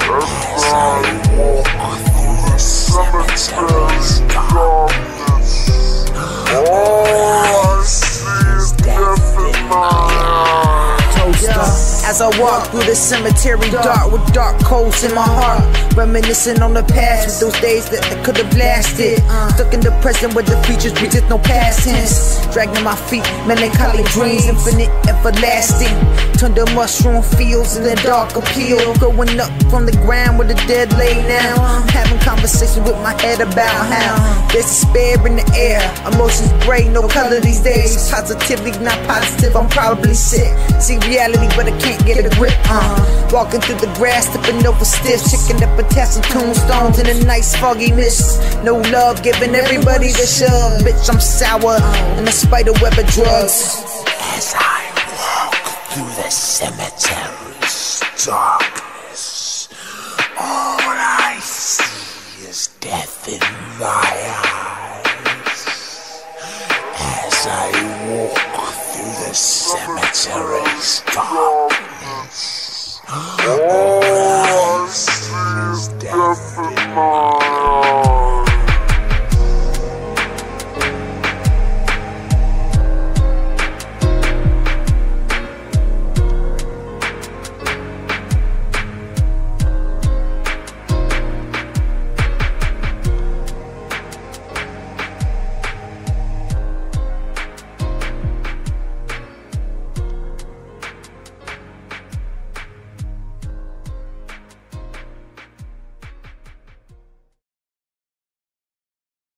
As I walk through the cemetery dark with dark coals in my heart, reminiscing on the past with those days that could have lasted. Stuck in the present where the future's just no past tense. Dragging my feet, melancholy dreams, infinite, everlasting. Turn to mushroom fields in the dark appeal. Growing up from the ground where the dead lay now. Having conversations with my head about how there's despair in the air. Emotions gray, no color these days. Positively not positive, I'm probably sick. See reality but I can't get a grip. Walking through the grass, tipping over stiff, checking up potassium tombstones in a nice foggy mist. No love, giving everybody the shove. Bitch, I'm sour in a spider web of drugs. As I walk through the cemetery,